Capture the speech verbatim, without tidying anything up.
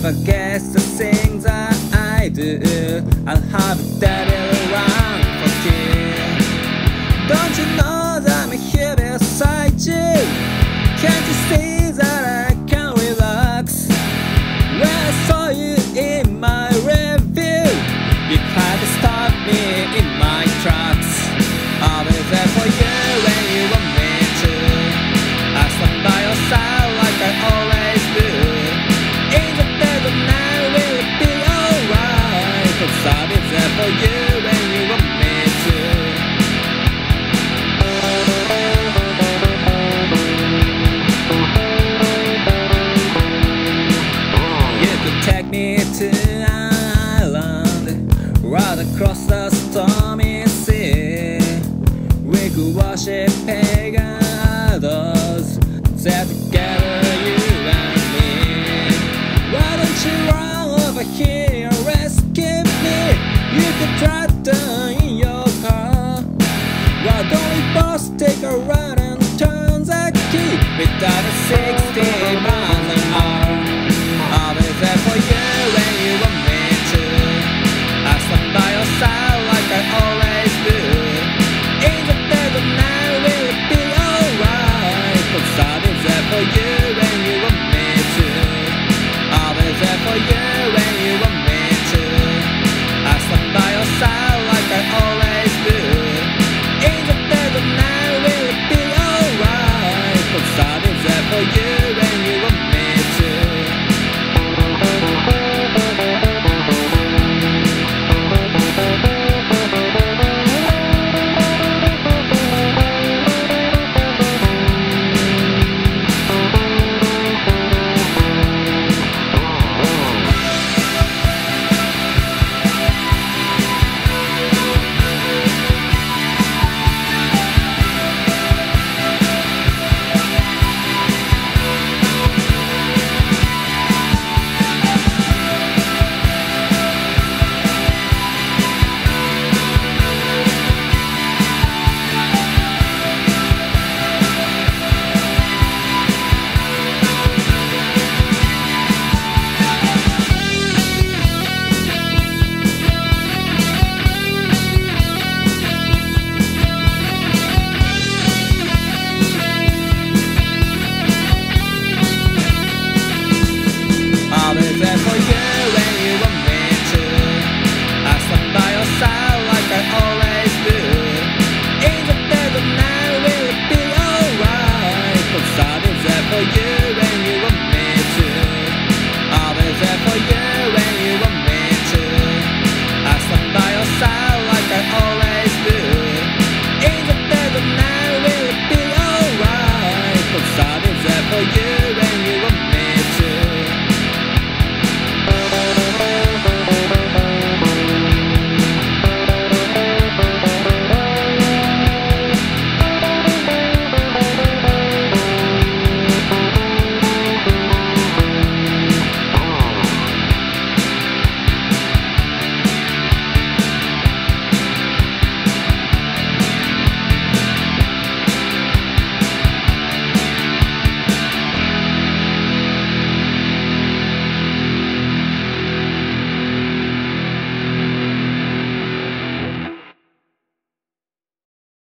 forget the things that I do. I'll have a devil around for you. Don't you know that I'm here beside you? Can't you see that I can relax? When I saw you in my review, you tried to stop me in my tracks. I'll be there for you when you want me to. I'll stand by your side like I always do. In the dead of night, will it be alright? 'Cause I'll be there for you when you want me to. You could take me to an island right across the stormy sea. We could worship pagan idols, there together, you and me. Why don't you run over here and rescue me? You could drive down in your car. Why don't we both take a ride and turn the key without a cigarette?